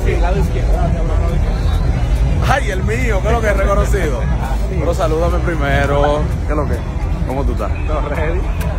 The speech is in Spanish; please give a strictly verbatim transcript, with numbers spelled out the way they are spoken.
Sí, lado izquierdo. Ay, el mío, ¿qué es lo que es reconocido? Pero salúdame primero. ¿Qué es lo que? ¿Cómo tú estás? No, ready.